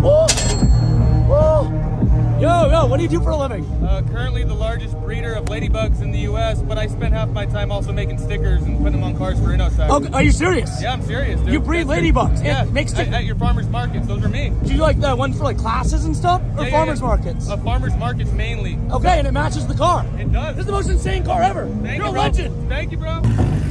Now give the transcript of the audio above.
Oh! Whoa! Yo, what do you do for a living? Currently the largest breeder of ladybugs in the U.S., but I spend half my time also making stickers and putting them on cars for in-house tractors. Oh, are you serious? Yeah, I'm serious, dude. You breed ladybugs? Yeah, and make stickers? at your farmers markets. Those are me. Do you like the ones for like classes and stuff? Or farmers markets? Farmers markets mainly. Okay, and it matches the car. It does. This is the most insane car ever. Thank You're you, a bro. legend. Thank you, bro.